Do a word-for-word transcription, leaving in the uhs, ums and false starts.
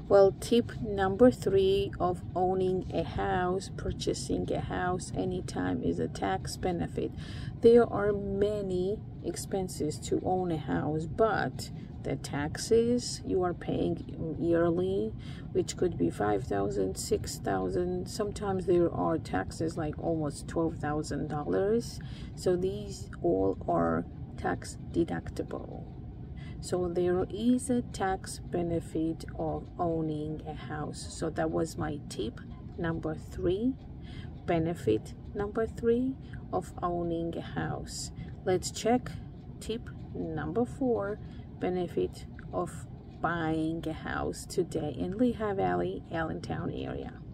Well, tip number three of owning a house, purchasing a house anytime, is a tax benefit. There are many expenses to own a house, but the taxes you are paying yearly, which could be five thousand, six thousand, sometimes there are taxes like almost twelve thousand dollars. So these all are tax deductible. So there is a tax benefit of owning a house. So that was my tip number three, benefit number three of owning a house. Let's check tip number four, benefit of buying a house today in Lehigh Valley, Allentown area.